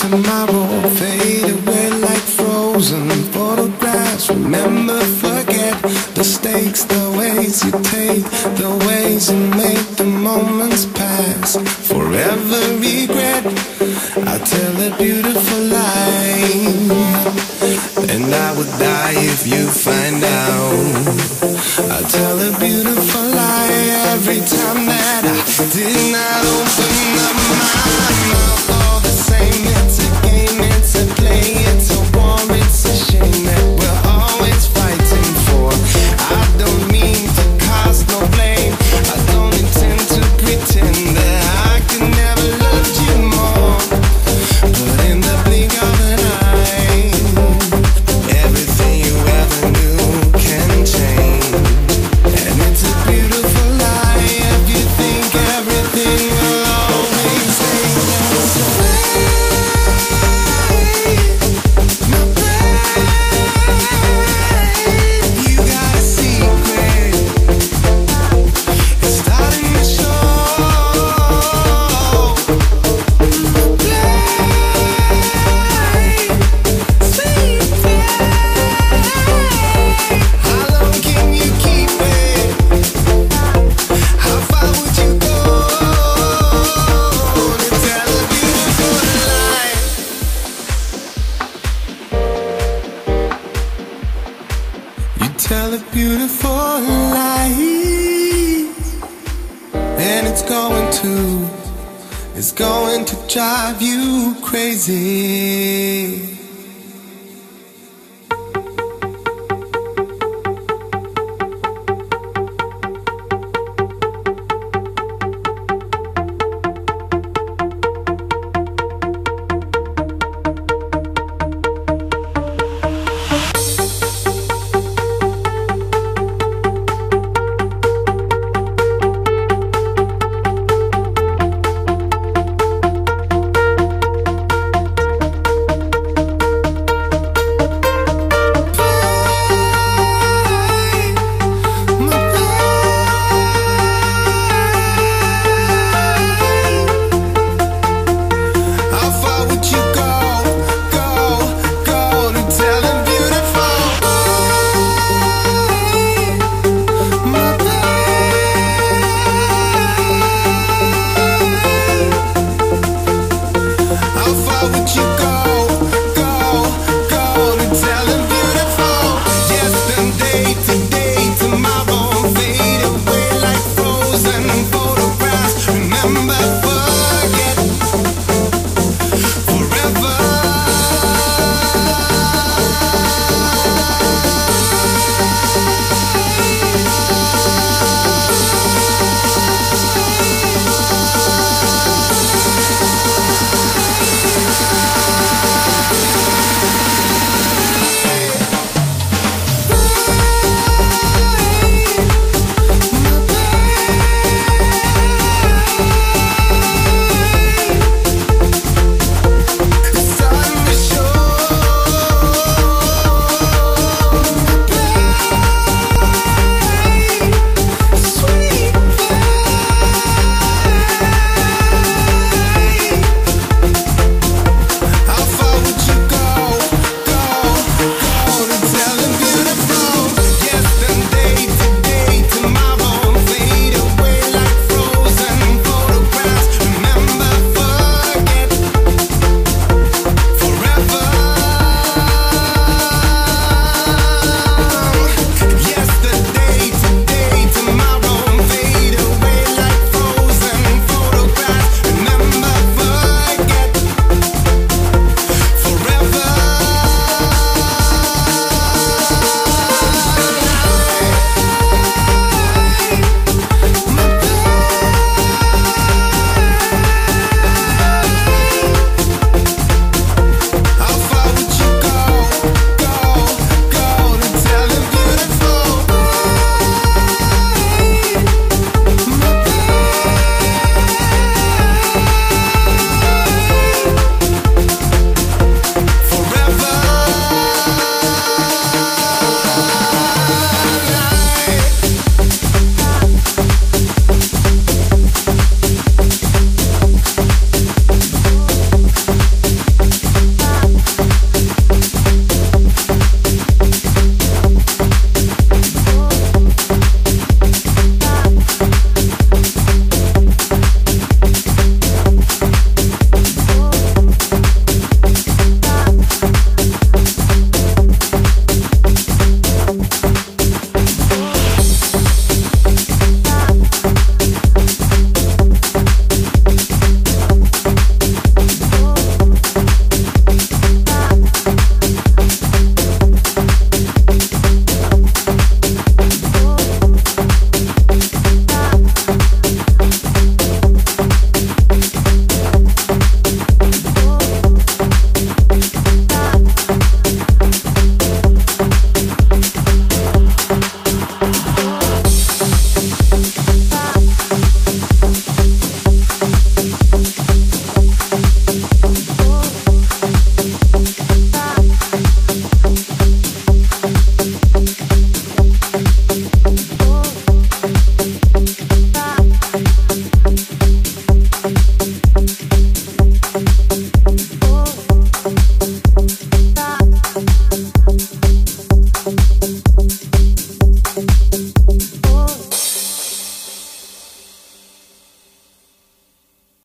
tomorrow fade away like frozen photographs. Remember, forget the stakes, the ways you take, the ways you make the moments pass. Forever regret, I tell a beautiful lie, and I would die if you find out. I tell a beautiful lie every time that I did not open up my mouth. All the same, it's a game, it's a play, it's a war, it's a shame that we're always fighting for. I don't mean to cause no blame, I don't intend to pretend that I could never love you more. But in the blink of an eye, everything you ever knew can change. And it's a beautiful lie if you think everything will always stay the same. My brain, you got a secret, it's starting to show. Sweet how long can you keep it? How far would you go to tell a beautiful lie? You tell a beautiful lie, and it's going to drive you crazy.